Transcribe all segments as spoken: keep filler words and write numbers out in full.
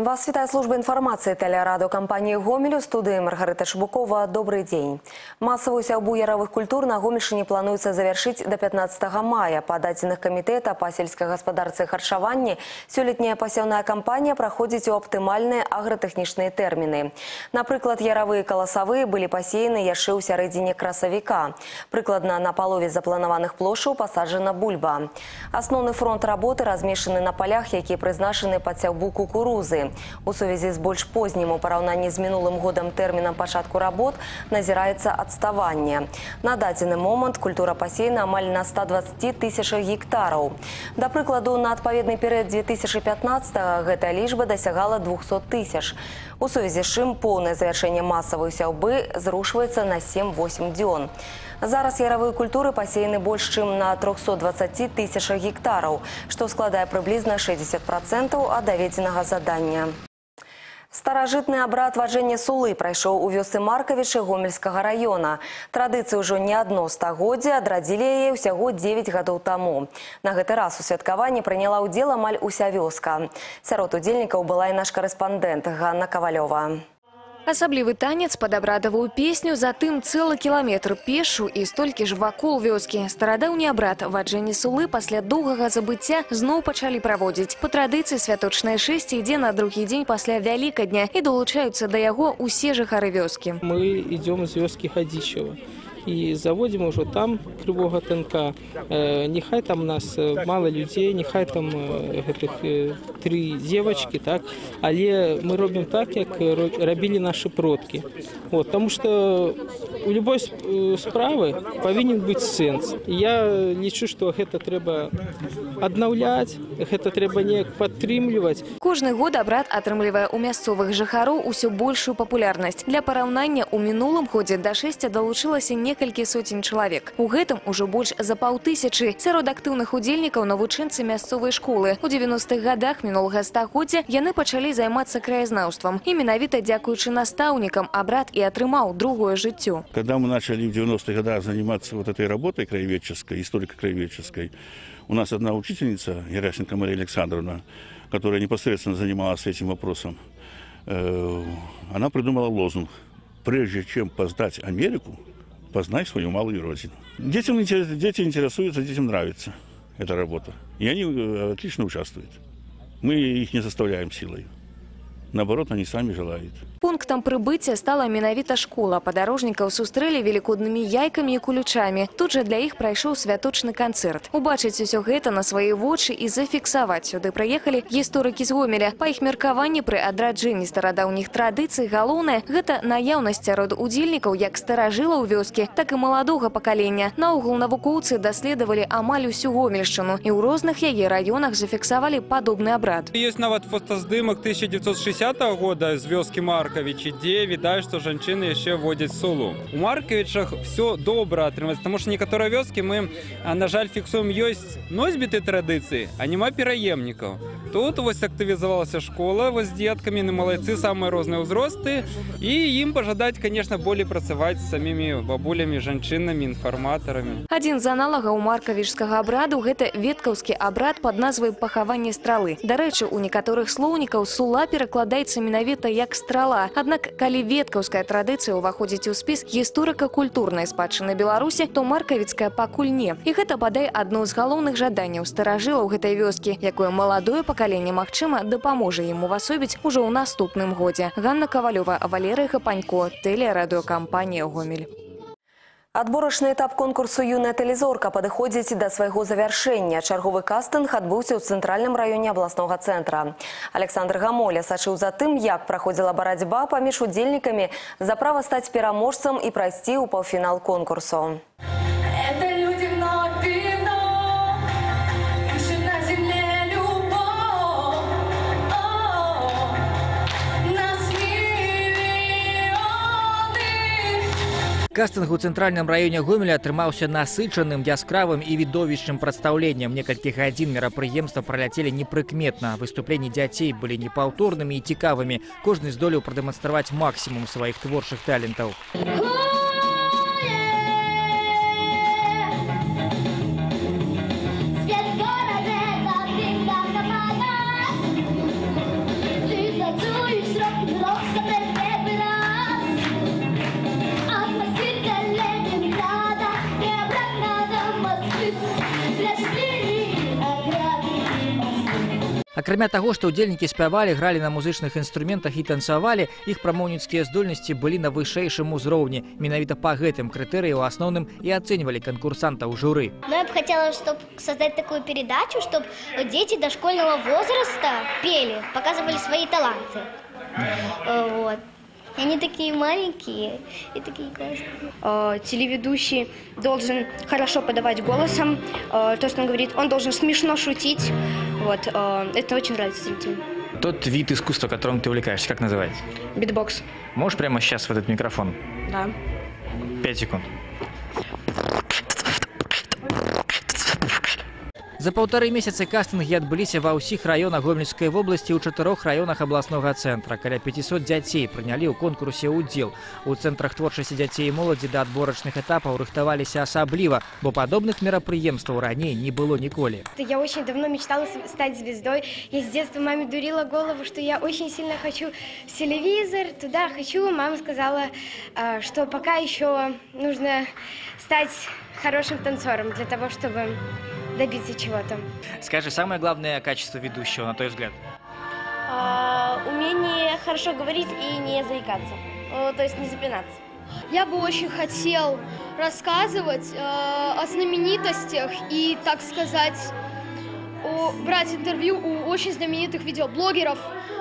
Вас вітає служба інформації телерадіокомпанії «Гомель». У студії Маргарита Шибукова. Добрый день. Массовую сяўбу яровых культур на Гомельшине плануецца завершить до пятнадцатого мая. По дадзеных комитета по сельской гаспадарцы и харчаванні, сёлетняя пасеўная кампания проходит у оптимальные агротэхнічныя термины. Например, яровые колосовые были посеяны яшчэ ў сярэдзіне красавіка. Прыкладна на палове запланаваных плошаў посаджена бульба. Основный фронт работы размешаны на полях, якія прызначаны пад сяўбу кукурузы. У сувязі з больш познім у параўнанні з мінулым годам тэрмінам пачатку работ назіраецца адставанне. На дадзены момант культура пасеяна амаль на ста дваццаці тысячах гектараў. Да прыкладу, на адпаведны перыяд две тысячи пятнадцатого гэтая лічба дасягала двухсот тысяч. У сувязі з чым поўнае завяршэнне масавай сяўбы зрушваецца на сем-восем дзён. Зараз яровые культуры пасеяны больш чым на трохсот дваццаці тысячах гектараў, што складае прыблізна шэсцьдзесят процентаў ад даведзенага задання. Старажытны абрад ваджэння сулы прайшоў у вёсцы Маркавічы Гомельскага района. Традыцыі ўжо не адно стагоддзе, адрадзілі яе ўсяго дзевяць гадоў таму. На гэты раз у святкаванні прыняла ўдзел амаль уся вёска. Сярод удзельнікаў была і наш карэспандэнт Ганна Кавалёва. Асаблівы танец пад абрадавую песню, затым цэлы кіламетр пешу і столькі ж вакол вёскі. Старадаўні абрад ваджэння сулы пасля доўгага забыцця зноў пачалі праводзіць. Па традыцыі святочнае шэсце ідзе на другі дзень пасля Вялікадня і долучаюцца да яго усе жыхары вёскі. Мы идем з вёскі Хадзічева и заводим уже там кривого тенка. Э, нехай там у нас мало людей, нехай там э, этих, э, три девочки, так, але мы робим так, как робили наши продки. Вот, потому что у любой справы повинен быть сенс. Я лічу, что это треба аднаўляць, это треба неяк падтрымліваць. Кожны год абрад атрымлівае у мясцовых жыхароў усё большую папулярнасць. Для параўнання, у мінулым годзе да шэсця далучылася некалькі соцень чалавек. У гэтым ужо больш за паўтысячы. Сярод актыўных удзельнікаў навучэнцы мясцовай школы. У дзевяностых гадах мінулага стагоддзя яны пачалі займацца краязнаўствам. І менавіта дзякуючы настаўнікам абрад и отрымал другое жыццё. Когда мы начали в девяностых годах заниматься вот этой работой краеведческой, историко-краеведческой, у нас одна учительница, Геращенко Мария Александровна, которая непосредственно занималась этим вопросом, она придумала лозунг: прежде чем познать Америку, познай свою малую родину. Детям, дети интересуются, детям нравится эта работа. И они отлично участвуют. Мы их не заставляем силой. Наоборот, они сами желают. Пунктам прыбыцця стала менавіта школа. Падарожнікаў сустрэлі велікоднымі яйкамі і кулючамі. Тут жа для іх прайшоў святочны канцэрт. Убачыць усё гэта на свае вочы і зафіксаваць сюды прыехалі гісторыкі з Гомеля. Па іх меркаванні, пры адраджэнні старадаўніх традыцый галоўнае – гэта наяўнасць сярод удзельнікаў як старажылаў вёскі, так і маладога пакалення. Наогул навукоўцы даследавалі амаль усю Гомельшчыну і ў розных яе раёнах зафіксавалі падобны абрад. Есть нават фотаздымак тысяча девятьсот шестидесятого года з вёскі Маркавічі, дзе відаць, што жанчыны яшчэ водзяць сулу. У Маркавічах все добра атрымаецца, таму што некаторыя вёскі мы, на жаль, фіксуем, ёсць носьбіты традыцыі, а няма пераемнікаў. Тут вось актывізавалася школа вось з дзеткамі, на малайцы, самыя розныя ўзросты, і ім пажадаць, конечно, болей працаваць з самімі бабулямі, жанчынамі, інфарматарамі. Адзін з аналагаў маркавічскага абраду – гэта веткаўскі абрад пад назвай пахаванне стралы. Дарэчы, у некаторых слоўнікаў сула перакладаецца менавіта як страла. Аднак, калі веткаўская традыцыя ўваходзіць у спіс гісторыка-культурнай спадчыны Беларусі, то маркавіцкая пакуль не. І гэта, бадай, адно з галоўных жаданняў старажылаў гэтай вёскі, якое маладое пакаленне, магчыма, дапаможа ім увасобіць ужо ў наступным годзе. Ганна Кавалёва, Валерый Хапанько, телерадиокомпания «Гомель». Адборачны этап конкурсу «Юная тэлезорка» падыходзіць да свайго завяршэння. Чарговы кастынг адбыўся ў цэнтральным раёне абласнога цэнтра. Александр Гамоля сачыў за тым, як праходзіла барацьба паміж удзельнікамі за права стаць пераможцам і прайсці ў паўфінал конкурсу. Кастынг у цэнтральным раёне Гомеля атрымаўся насычаным, яскравым і відовішчным прадстаўленнем. Некалькі гадзін мерапрыемства праляцелі непрыкметна. Выступленні дзяцей былі непаўторнымі і цікавымі. Кожны здолеў прадэманстраваць максімум сваіх творчых талентаў. Свет города, Акрамя таго, што ўдзельнікі спявалі, гралі на музычных інструментах і танцавалі, іх прамоўніцкія здольнасці былі на вышэйшым узроўні. Менавіта па гэтым крытэрыі ў асноўным і ацэньвалі канкурсантаў журы. Но я бы хотела, чтобы создать такую передачу, чтобы дети дошкольного возраста пели, показывали свои таланты. Вот. И они такие маленькие и такие классные. Телеведущий должен хорошо подавать голосом, то, что он говорит, он должен смешно шутить. Вот. Это очень нравится зрителям. Тот вид искусства, которым ты увлекаешься, как называется? Битбокс. Можешь прямо сейчас в этот микрофон? Да. Пять секунд. За паўтары месяцы кастынгі адбыліся ва ўсіх раёнах Гомельскай вобласці ў чатырох раёнах абласнога цэнтра. Каля пяцісот дзяцей прынялі ў конкурсе ўдзел. У цэнтрах творчасці дзяцей і моладзі да адборачных этапаў рыхтаваліся асабліва, бо падобных мерапрыемстваў раней не было ніколі. Я очень давно мечтала стать звездой. Я с детства маме дурила голову, что я очень сильно хочу в телевизор, туда хочу. Мама сказала, что пока еще нужно стать хорошим танцором для того, чтобы добиться чего-то. Скажи, самое главное качество ведущего, на твой взгляд? А, умение хорошо говорить и не заикаться, то есть не запинаться. Я бы очень хотел рассказывать э, о знаменитостях и, так сказать, о, брать интервью у очень знаменитых видеоблогеров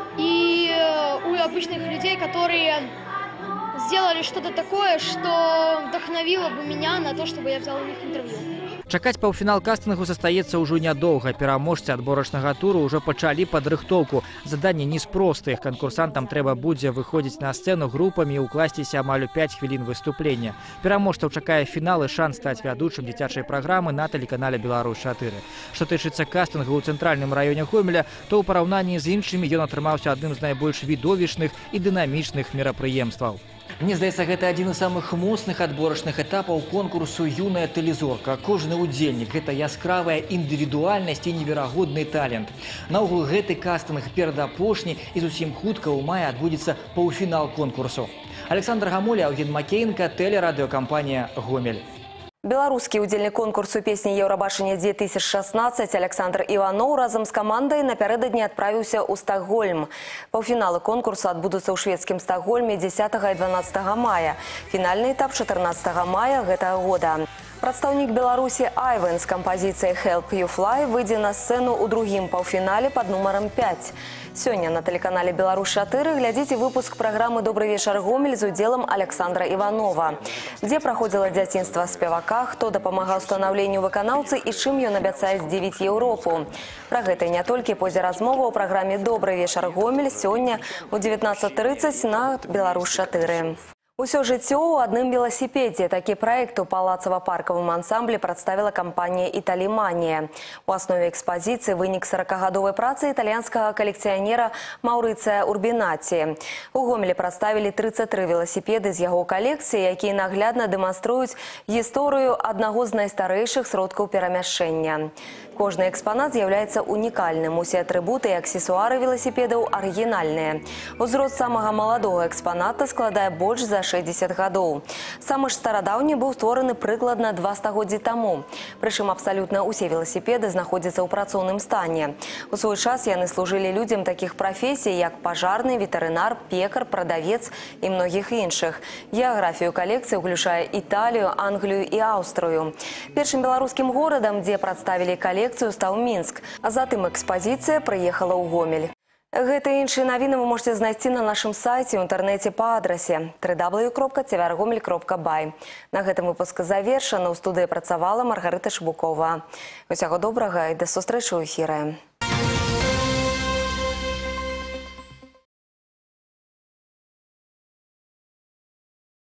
и э, у обычных людей, которые сделали что-то такое, что вдохновило бы меня на то, чтобы я взяла у них интервью. Чакаць паўфінал кастынгу застаецца ўжо нядоўга. Пераможцы адборачнага туру ўжо пачалі падрыхтоўку. Заданне не з простых. Канкурсантам трэба будзе выходзіць на сцэну групамі і ўкласціся амаль у пяць хвілін выступлення. Пераможцаў чакае фінал і шанс стаць вядучым дзіцячай праграмы на тэлеканале Беларусь чатыры. Што тычыцца кастынгу ў цэнтральным раёне Гомеля, то ў параўнанні з іншымі ён атрымаўся адным з найбольш відовішчных і дынамічных мерапрыемстваў. Мне здаецца, гэта адзін з самых моцных адборачных этапаў конкурсу «Юная тэлезорка». Кожны удзельнік – гэта яскравая індывідуальнасць і неверагодны талент. Наогул гэты кастынг перадапошні і зусім хутка ў маі адбудзецца паўфінал конкурсу. Александр Гамоля, Евген Макеенко, телерадиокомпания «Гомель». Беларускі ўдзельнік конкурсу песні Еўрабачання две тысячи шестнадцать Александр Иванов разом з камандай напярэдадні адправіўся ў Стокгольм. Паўфіналы конкурсу адбудуцца ў шведскім Стокгольме дзесятага і дванаццатага мая. Фінальны этап чатырнаццатага мая гэтага года. Прадстаўнік Беларусі Айвен з кампазіцыяй «Help You Fly» выйдзе на сцэну ў другім паўфінале пад нумарам пять. Сёння на тэлеканале Беларусь чатыры глядзіце выпуск праграмы «Добрый вечар, Гомель» з удзелам Александра Иванова, дзе праходзіла дзяцінства спевака, хто дапамагаў станаўленню выканаўцы і чым ён абяцае здзівіць Еўропу. Пра гэта і не толькі пойдзе размова ў праграме «Добрый вечар, Гомель» сёння ў дзевятнаццаць трыццаць на Беларусь чатыры. Усё жыццё ў адным веласіпедзе. Такі праект у палацава-паркавым ансамблі прадставіла кампанія «Італіманія». У аснове экспазіцыі вынік саракагадовай працы італьянскага калекцыянера Маўрыцыя Урбінаці. У Гомелі прадставілі трыццаць тры веласіпеды з яго калекцыі, якія наглядна дэманструюць гісторыю аднаго з найстарэйшых сродкаў перамяшчэння. Кожны экспанат з'яўляецца унікальным. Усе атрыбуты і аксесуары веласіпедаў арыгінальныя. Узрост самага маладога экспаната складае больш за шэсцьдзесят гадоў. Самы ж старадаўні быў створаны прыкладна два стагоддзі таму. Прычым абсалютна ўсе веласіпеды знаходзяцца ў працоўным стане. У свой час яны служылі людзям такіх прафесій, як пажарны, ветэрынар, пекар, прадавец і многіх іншых. Геаграфію калекцыі ўключае Італію, Англію і Аўстрыю. Першым беларускім горадам, дзе прадставілі калекцыю, стаў Мінск, а затым экспазіцыя прыехала ў Гомель. Гэта і іншыя навіны вы можете знайсці на нашым сайце ў інтэрнэце па адрасе дабл ю дабл ю дабл ю кропка цвяргомель кропка бай. На гэтым выпуск завершаны. У студыі працавала Маргарыта Шыбукова. Усяго добрага і да сустрэчы ў эфіры.